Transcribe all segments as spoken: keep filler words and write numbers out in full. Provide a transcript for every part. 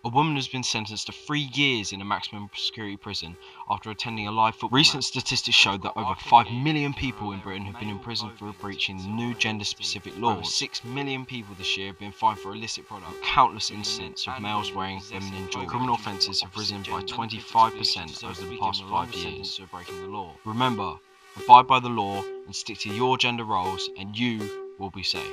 A woman has been sentenced to three years in a maximum security prison after attending a live football. Recent statistics show that over five million people in Britain have been imprisoned for breaching the new gender-specific law. Over six million people this year have been fined for illicit products. Countless incidents of males wearing feminine jewelry. Criminal offences have risen by twenty-five percent over the past five years for breaking the law. Remember, abide by the law and stick to your gender roles, and you will be safe.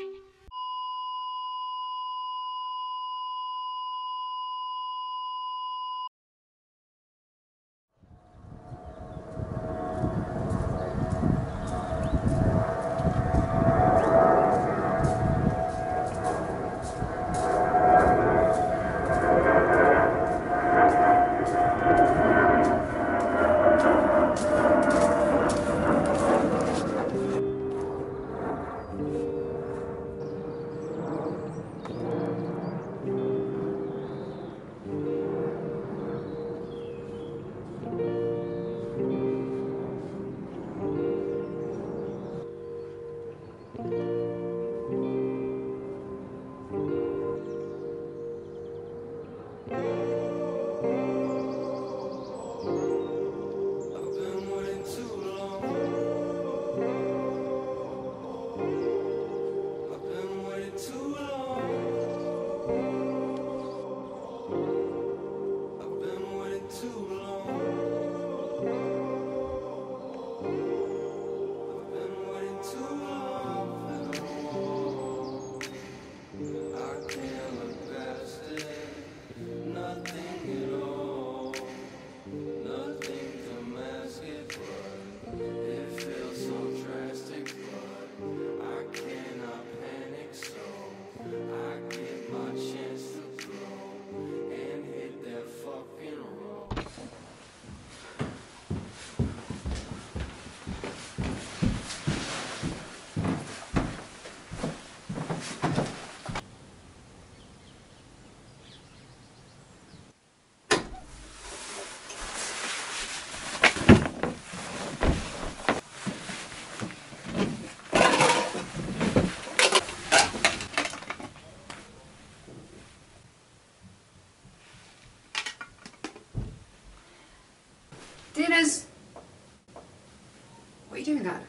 Dinner's... What are you doing, Dad?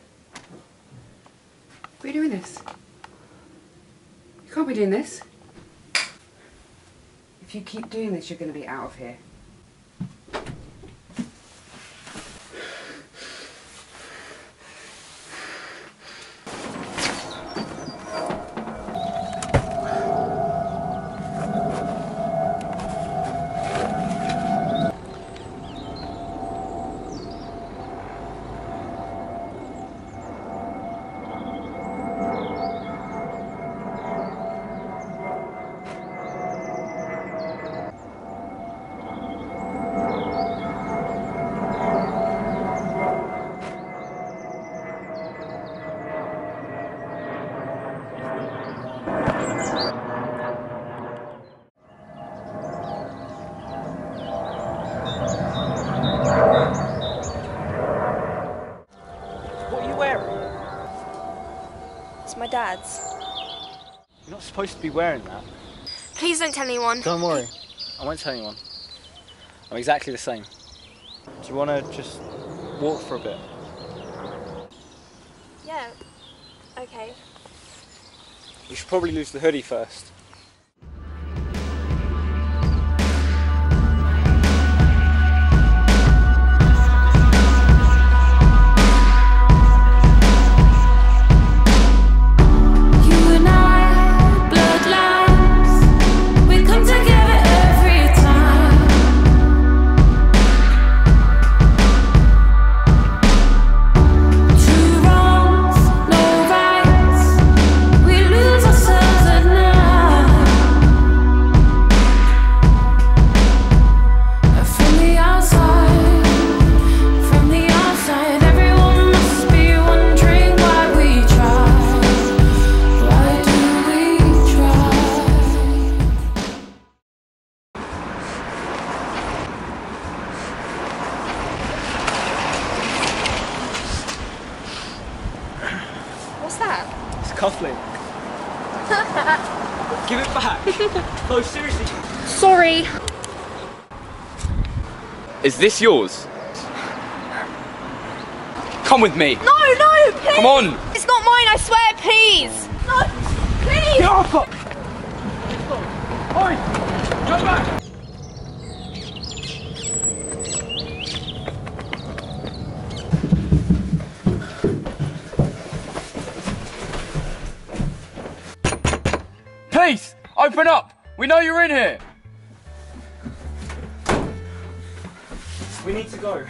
What are you doing this? You can't be doing this. If you keep doing this, you're going to be out of here. It's my dad's. You're not supposed to be wearing that. Please don't tell anyone. Don't worry, I won't tell anyone. I'm exactly the same. Do you want to just walk for a bit? Yeah, okay. You should probably lose the hoodie first. What's that? It's a cufflink. Give it back. No, seriously. Sorry. Is this yours? Come with me. No, no, please. Come on. It's not mine, I swear, please. No, please. Get off! Oi! Come back! Police! Open up! We know you're in here! We need to go.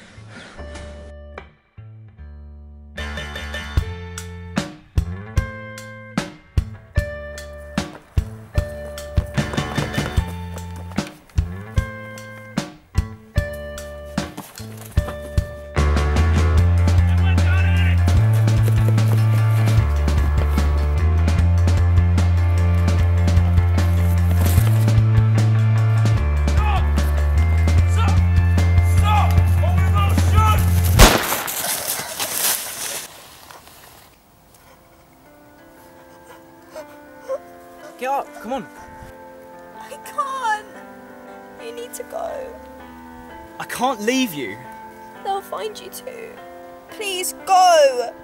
Get up, come on. I can't. You need to go. I can't leave you. They'll find you too. Please go.